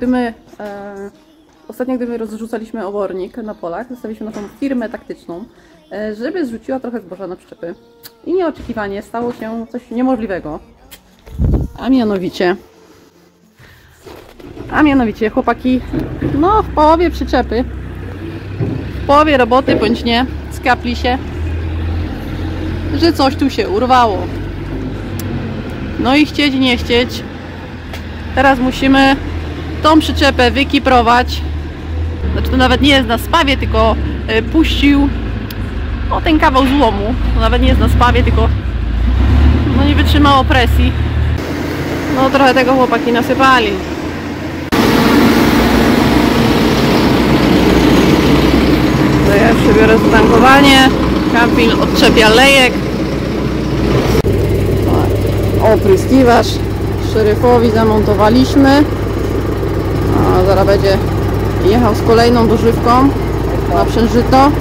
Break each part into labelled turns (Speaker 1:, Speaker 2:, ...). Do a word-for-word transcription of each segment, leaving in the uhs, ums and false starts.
Speaker 1: gdy my e, ostatnio gdy my rozrzucaliśmy obornik na polach, zostawiliśmy naszą firmę taktyczną, e, żeby zrzuciła trochę zboża na przyczepy. I nieoczekiwanie stało się coś niemożliwego. A mianowicie A mianowicie chłopaki, no w połowie przyczepy, w połowie roboty bądź nie, skapli się, że coś tu się urwało. No i chcieć nie chcieć, teraz musimy tą przyczepę wykiprować. Znaczy to nawet nie jest na spawie, tylko y, puścił o ten kawał złomu. To nawet nie jest na spawie, tylko no nie wytrzymało presji. No trochę tego chłopaki nasypali. To ja jeszcze biorę zatankowanie. Kamil odczepia lejek. Opryskiwacz szeryfowi zamontowaliśmy. A zaraz będzie jechał z kolejną dożywką na przężyto.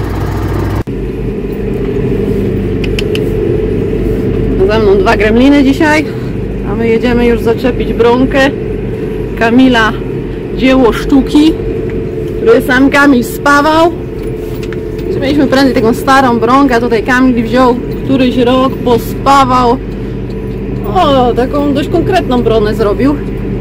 Speaker 1: Ze mną dwa gremliny dzisiaj, a my jedziemy już zaczepić bronkę Kamila, dzieło sztuki, który sam Kamil spawał. Mieliśmy prędzej taką starą bronkę, a tutaj Kamil wziął któryś rok, pospawał. O, taką dość konkretną bronę zrobił.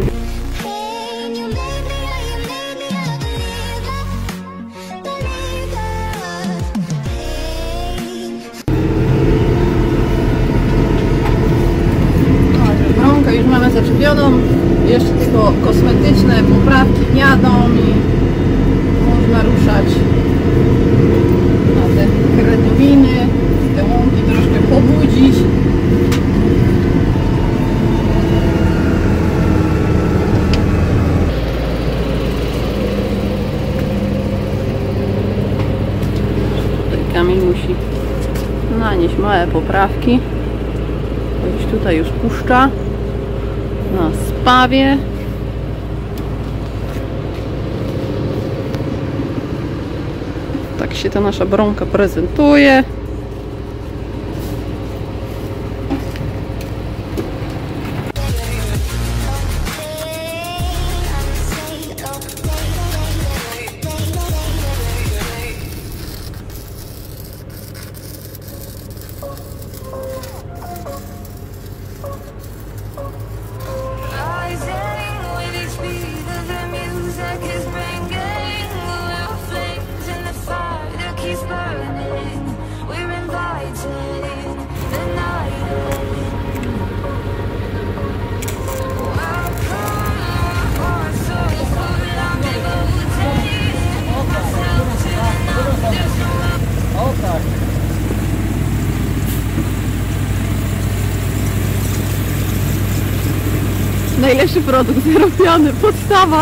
Speaker 1: Bronkę już mamy zaczepioną, jeszcze tylko kosmetyczne poprawki jadą i można ruszać na te kretowiny, te łąki troszkę pobudzić. Kamil musi nanieść małe poprawki. Gdzieś tutaj już puszcza na spawie. Tak się ta nasza bronka prezentuje. Najlepszy produkt, zrobiony, podstawa.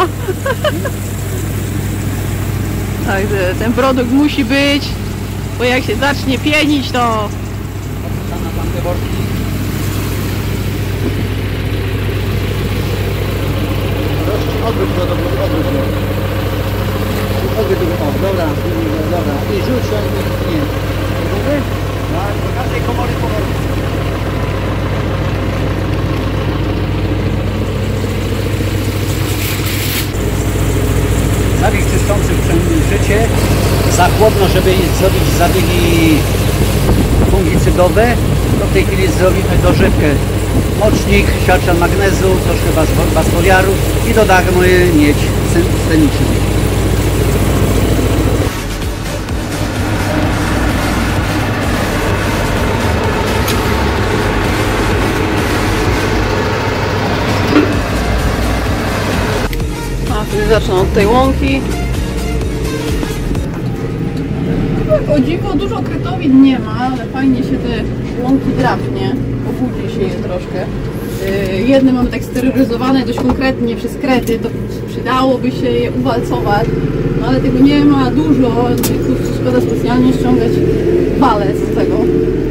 Speaker 1: Także ten produkt musi być, bo jak się zacznie pienić, to...
Speaker 2: Odwróć go, odwróć go. Odwróć go, o, dobra, dobra. I rzuć, nie. Gotowy? Tak, do każdej komory powoli. Zabieg czyszczący przemilczycie za chłodno, żeby zrobić zabiegi fungicydowe. To w tej chwili zrobimy dożywkę. Mocznik, siarczan magnezu, troszkę basfoliaru i dodamy miedź sceniczną.
Speaker 1: Zacznę od tej łąki. O dziwo, dużo krytowin nie ma, ale fajnie się te łąki drapnie. Obudzi się je troszkę. Yy, jedne mamy tak sterylizowane dość konkretnie przez krety, to przydałoby się je uwalcować, no ale tego nie ma dużo, więc tu szkoda specjalnie ściągać walec z tego.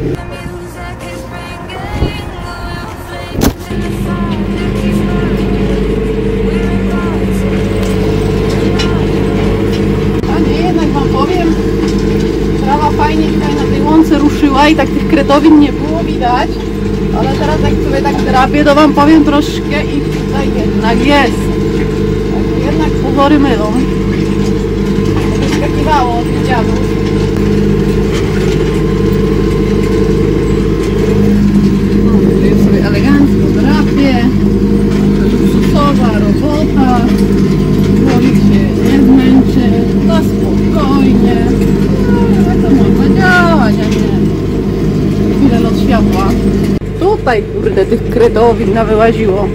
Speaker 1: Fajnie tutaj na tej łące ruszyła i tak tych kretowin nie było widać, ale teraz jak sobie tak drapię, to wam powiem troszkę i tutaj jednak jest. Tak, jednak wory mylą. Wyskakiwało od dziadów. Tutaj sobie elegancko drapie. Luksusowa robota. Człowiek się nie zmęczy. Na spokojnie. No, to można działać, a nie chwilę lot światła. Tutaj kurde tych kretowin nawyłaziło.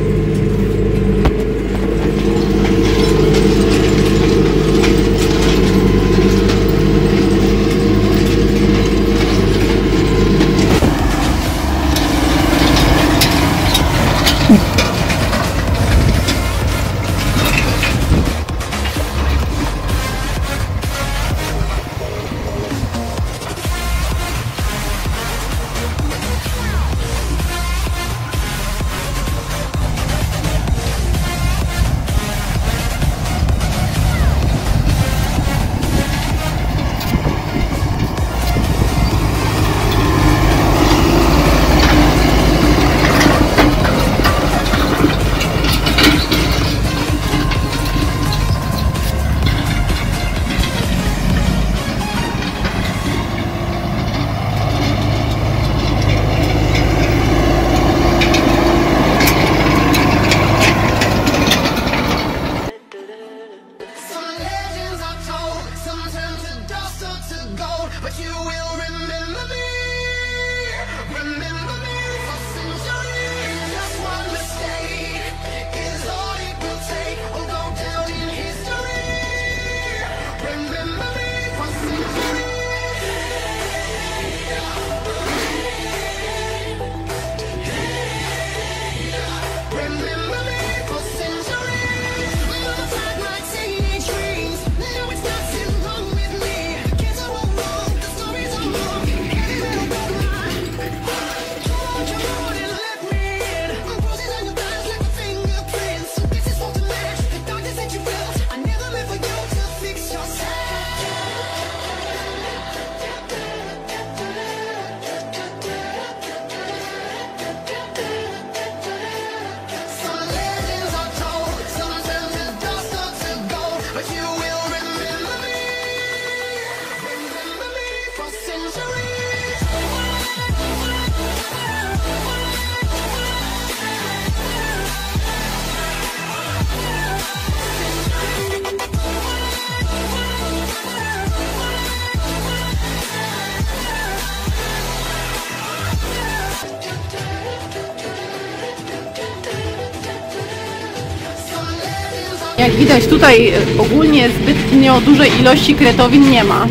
Speaker 1: Jak widać tutaj ogólnie zbytnio dużej ilości kretowin nie ma.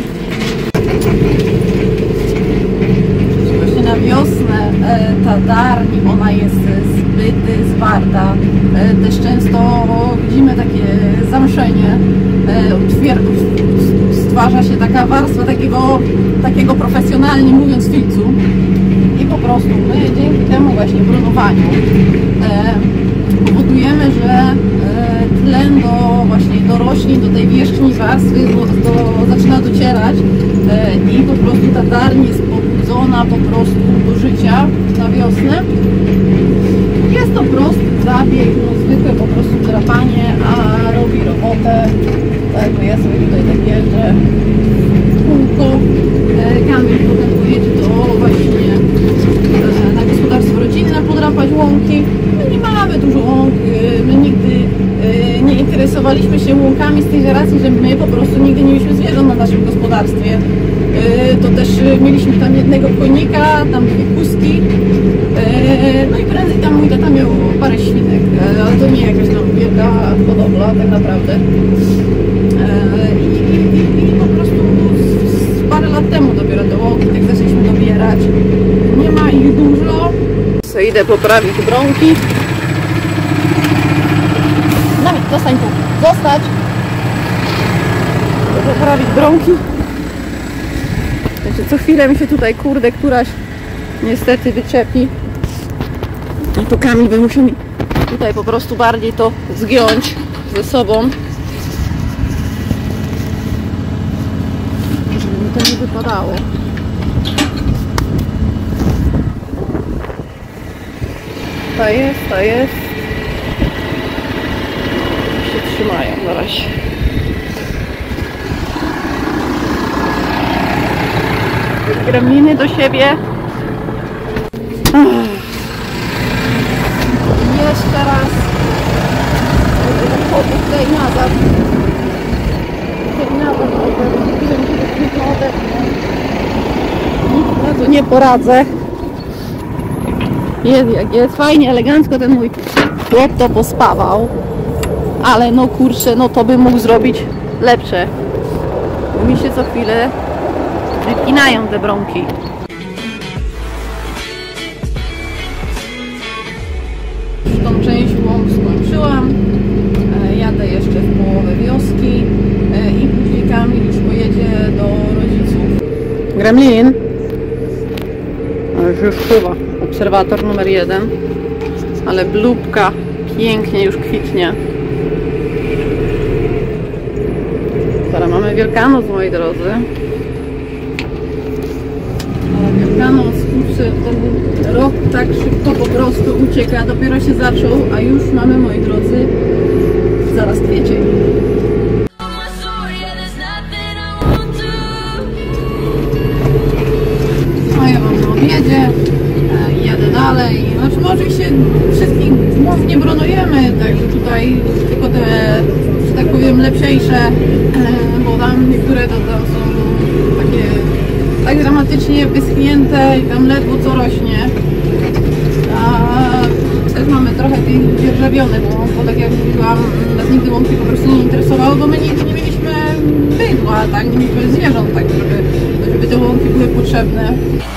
Speaker 1: Właśnie na wiosnę ta darni, ona jest zbyt zwarta. Też często widzimy takie zamszenie. Stwarza się taka warstwa takiego, takiego profesjonalnie mówiąc filcu. I po prostu my dzięki temu właśnie brunowaniu powodujemy, że tlen do właśnie do roślin, do tej wierzchni warstwy do, do, zaczyna docierać i po prostu ta darń jest pobudzona po prostu do życia na wiosnę. Jest to prosty zabieg, no zwykłe po prostu drapanie, a robi robotę. Tak, ja sobie tutaj tak jeżdżę w kółko. Kamil potem pojedzie do właśnie na gospodarstwo rodzinne podrapać łąki. My nie mamy dużo łąk, my nigdy nie interesowaliśmy się łąkami z tej racji, że my po prostu nigdy nie mieliśmy zwierząt na naszym gospodarstwie. To też mieliśmy tam jednego konika, tam dwie kuski, no i prędzej tam mój tata miał parę świnek, ale to nie jakaś tam wielka hodowla tak naprawdę. I, i, i po prostu z parę lat temu dopiero te łąki tak zaczęliśmy dobierać. Nie ma ich dużo. So, idę poprawić brąki. Dawid, zostań tu. Zostać. Idę poprawić brąki. Znaczy, co chwilę mi się tutaj, kurde, któraś niestety wyczepi. No to Kamil by musiał mi tutaj po prostu bardziej to zgiąć ze sobą. Żeby mi to nie wypadało. Ta jest, ta jest. trzymają na razie. Gremliny do siebie. Ach. Jeszcze raz. Tutaj nazad. Tutaj nazad. Na to nie poradzę. Jest jak jest. Fajnie, elegancko ten mój chłop to pospawał. Ale no kurczę, no to bym mógł zrobić lepsze. Bo mi się co chwilę wypinają te brąki. Tą część łąk skończyłam. Jadę jeszcze w połowę wioski i później Kamil już pojedzie do rodziców. Gremlin. Już chyba obserwator numer jeden. Ale blubka pięknie już kwitnie. Teraz mamy Wielkanoc, moi drodzy. Wielkanoc, kurczę, ten rok tak szybko po prostu ucieka, dopiero się zaczął, a już mamy, moi drodzy, zaraz kwiecień. No ja mam na obiedzie, jadę dalej. Znaczy, oczywiście wszystkich mów nie bronujemy, także tutaj tylko te, że tak powiem, lepszejsze, bo tam niektóre to tam są takie tak dramatycznie wyschnięte i tam ledwo co rośnie. A też mamy trochę tych dzierżawionych, bo, bo tak jak mówiłam, nas nigdy łąki po prostu nie interesowały, bo my nigdy nie mieliśmy bydła, tak, nie mieliśmy zwierząt, tak, żeby, żeby te łąki były potrzebne.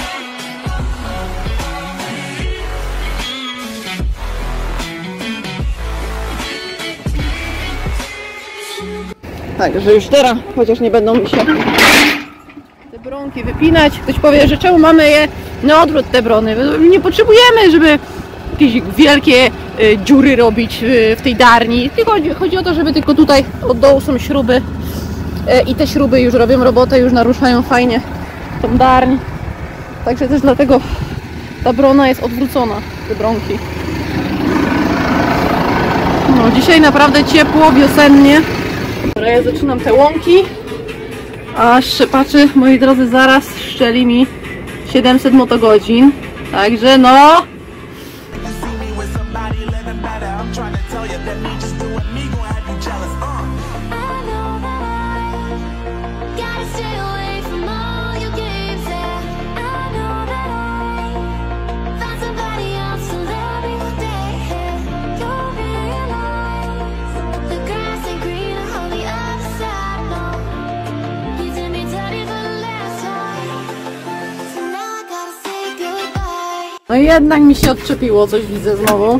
Speaker 1: Także już teraz, chociaż nie będą mi się te bronki wypinać. Ktoś powie, że czemu mamy je na odwrót, te brony. Nie potrzebujemy, żeby jakieś wielkie y, dziury robić y, w tej darni. Tylko chodzi, chodzi o to, żeby tylko tutaj od dołu są śruby y, i te śruby już robią robotę, już naruszają fajnie tą darń. Także też dlatego ta brona jest odwrócona, te bronki. No, dzisiaj naprawdę ciepło, wiosennie. Ja zaczynam te łąki, a szczepaczy, moi drodzy, zaraz szczeli mi siedemset motogodzin, także no No i jednak mi się odczepiło, coś widzę znowu.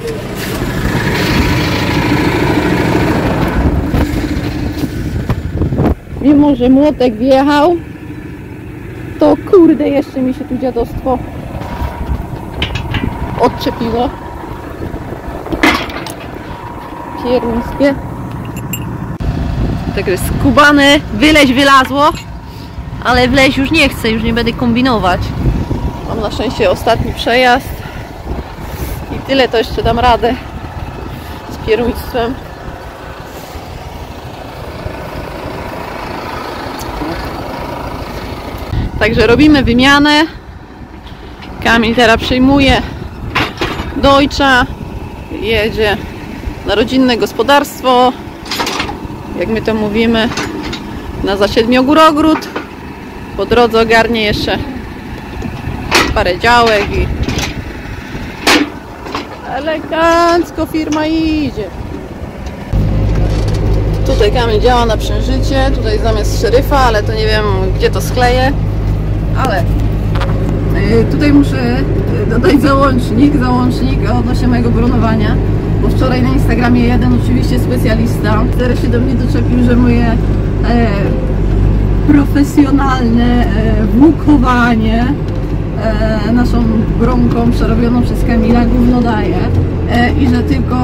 Speaker 1: Mimo że młotek wjechał, to kurde jeszcze mi się tu dziadostwo odczepiło. Pieruńskie. Także skubany, wyleź wylazło, ale wleź już nie chcę, już nie będę kombinować. Mam na szczęście ostatni przejazd i tyle, to jeszcze dam radę z pieruństwem. Także robimy wymianę. Kamil teraz przyjmuje Deutscha, jedzie na rodzinne gospodarstwo, jak my to mówimy, na Zasiedmiogórogród. Po drodze ogarnie jeszcze parę działek i elegancko firma idzie. Tutaj Kamil działa na Przężycie, tutaj zamiast szeryfa, ale to nie wiem, gdzie to skleję, ale tutaj muszę dodać załącznik, załącznik odnośnie mojego bronowania, bo wczoraj na Instagramie jeden oczywiście specjalista teraz się do mnie doczepił, że moje e, profesjonalne e, włókowanie E, naszą bronką przerobioną przez Kamila gówno daje e, i że tylko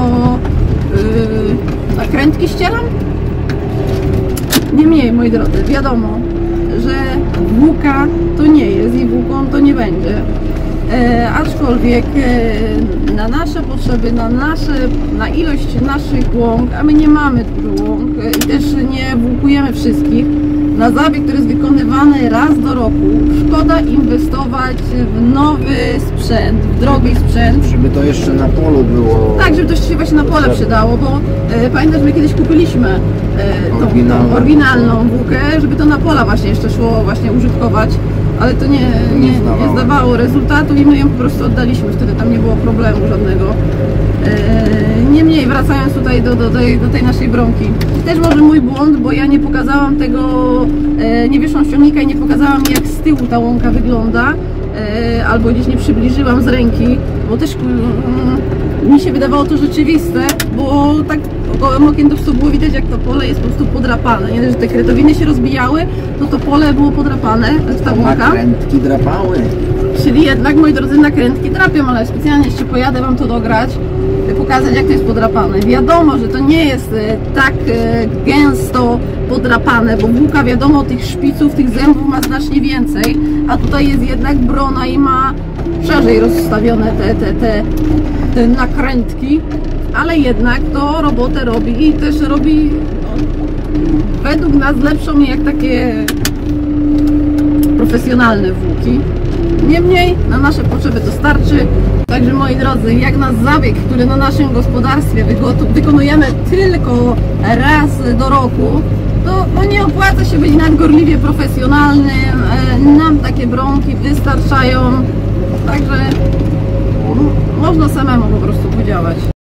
Speaker 1: e, nakrętki ścieram. Niemniej, moi drodzy, wiadomo, że włóka to nie jest i włóką to nie będzie. E, aczkolwiek e, na nasze potrzeby, na nasze, na ilość naszych łąk, a my nie mamy dużo łąk e, i też nie włókujemy wszystkich, na zabieg, który jest wykonywany raz do roku, szkoda inwestować w nowy sprzęt, w drogi sprzęt.
Speaker 3: Żeby to jeszcze na polu było.
Speaker 1: Tak, żeby to się właśnie na pole przydało, bo e, pamiętam, że my kiedyś kupiliśmy e, tą, tą oryginalną włókę, żeby to na pola właśnie jeszcze szło właśnie użytkować, ale to nie, nie, nie zdawało rezultatu i my ją po prostu oddaliśmy, wtedy tam nie było problemu żadnego. E, niemniej wracając tutaj do, do, do, do tej naszej bronki, też może mój błąd, bo ja nie pokazałam tego, e, nie wyszłam z ciągnika i nie pokazałam, jak z tyłu ta łąka wygląda, e, albo gdzieś nie przybliżyłam z ręki, bo też mm, mi się wydawało to rzeczywiste, bo tak gołym okiem to było widać, jak to pole jest po prostu podrapane. Nie dość, że te kretowiny się rozbijały, no to pole było podrapane, ta łąka.
Speaker 3: Nakrętki drapały.
Speaker 1: Czyli jednak, moi drodzy, nakrętki drapią, ale specjalnie jeszcze pojadę wam to dograć, pokazać, jak to jest podrapane. Wiadomo, że to nie jest tak gęsto podrapane, bo włóka, wiadomo, tych szpiców, tych zębów ma znacznie więcej, a tutaj jest jednak brona i ma szerzej rozstawione te, te, te, te nakrętki, ale jednak to robotę robi i też robi, no, według nas lepszą jak takie profesjonalne włóki. Niemniej na nasze potrzeby to starczy. Także moi drodzy, jak na zabieg, który na naszym gospodarstwie wykonujemy tylko raz do roku, to no nie opłaca się być nadgorliwie profesjonalnym. Nam takie bronki wystarczają. Także można samemu po prostu podziałać.